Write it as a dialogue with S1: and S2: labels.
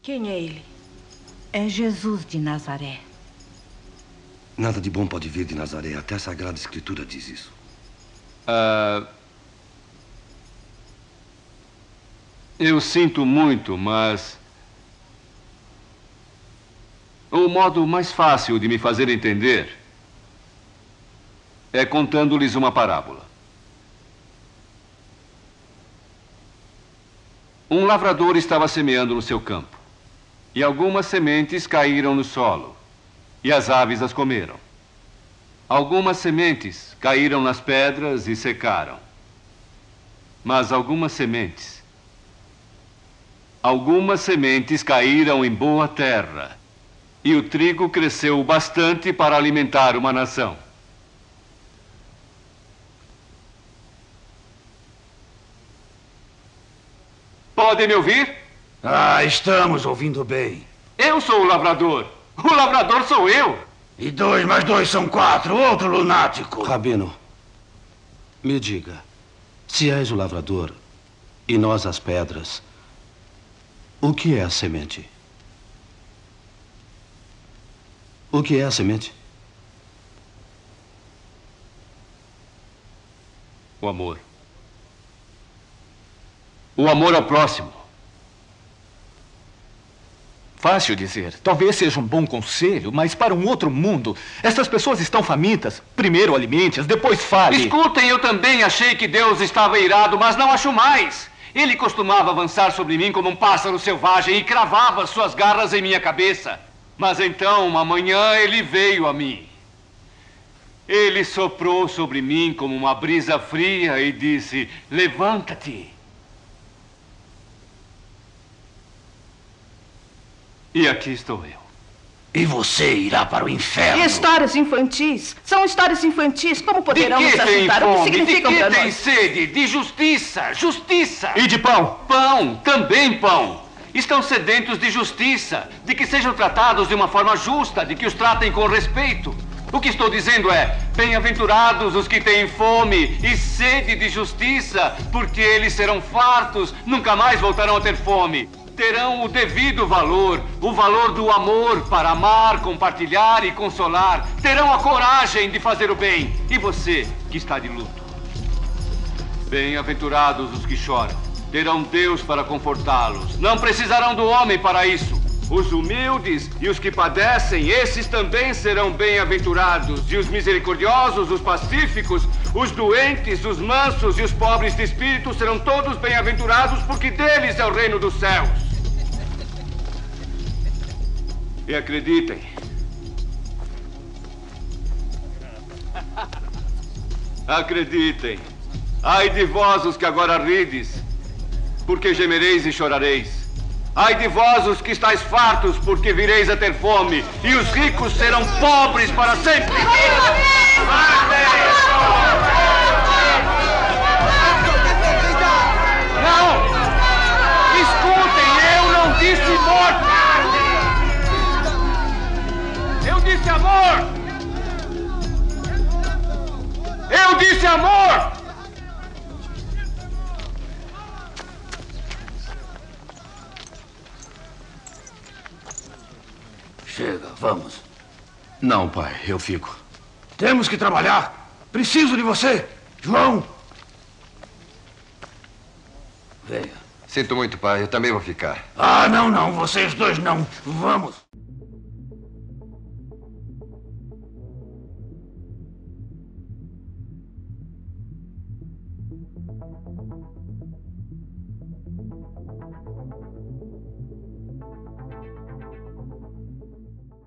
S1: Quem é ele?
S2: É Jesus de Nazaré.
S3: Nada de bom pode vir de Nazaré. Até a Sagrada Escritura diz isso.
S4: Eu sinto muito, mas... o modo mais fácil de me fazer entender é contando-lhes uma parábola. Um lavrador estava semeando no seu campo, e algumas sementes caíram no solo, e as aves as comeram. Algumas sementes caíram nas pedras e secaram. Mas algumas sementes caíram em boa terra, e o trigo cresceu bastante para alimentar uma nação. Podem me ouvir?
S5: Estamos ouvindo bem.
S4: Eu sou o lavrador. O lavrador sou eu.
S5: E 2 mais 2 são 4. Outro lunático.
S3: Rabino, me diga, se és o lavrador e nós as pedras, o que é a semente? O que é a semente?
S4: O amor. O amor ao próximo.
S6: Fácil dizer. Talvez seja um bom conselho, mas para um outro mundo. Essas pessoas estão famintas. Primeiro alimente-as, depois fale.
S4: Escutem, eu também achei que Deus estava irado, mas não acho mais. Ele costumava avançar sobre mim como um pássaro selvagem e cravava suas garras em minha cabeça. Mas então, uma manhã, ele veio a mim. Ele soprou sobre mim como uma brisa fria e disse: levanta-te. E aqui estou eu.
S5: E você irá para o inferno.
S1: E histórias infantis? São histórias infantis. Como poderão nos
S4: De que tem
S1: ajudar? O que
S4: fome? De
S1: significam
S4: que
S1: para
S4: tem
S1: nós?
S4: sede? De justiça. Justiça.
S6: E de pão?
S4: Pão. Também pão. Estão sedentos de justiça. De que sejam tratados de uma forma justa. De que os tratem com respeito. O que estou dizendo é: bem-aventurados os que têm fome e sede de justiça, porque eles serão fartos, nunca mais voltarão a ter fome. Terão o devido valor, o valor do amor para amar, compartilhar e consolar. Terão a coragem de fazer o bem. E você, que está de luto? Bem-aventurados os que choram. Terão Deus para confortá-los. Não precisarão do homem para isso. Os humildes e os que padecem, esses também serão bem-aventurados. E os misericordiosos, os pacíficos, os doentes, os mansos e os pobres de espírito serão todos bem-aventurados, porque deles é o reino dos céus. E acreditem, acreditem, ai de vós os que agora rides, porque gemereis e chorareis. Ai de vós os que estáis fartos, porque vireis a ter fome, e os ricos serão pobres para sempre. Não! Escutem, eu não disse morte! Eu disse amor! Eu disse amor!
S5: Chega, vamos.
S3: Não, pai, eu fico.
S5: Temos que trabalhar. Preciso de você. João. Venha.
S7: Sinto muito, pai. Eu também vou ficar.
S5: Não. Vocês dois não. Vamos.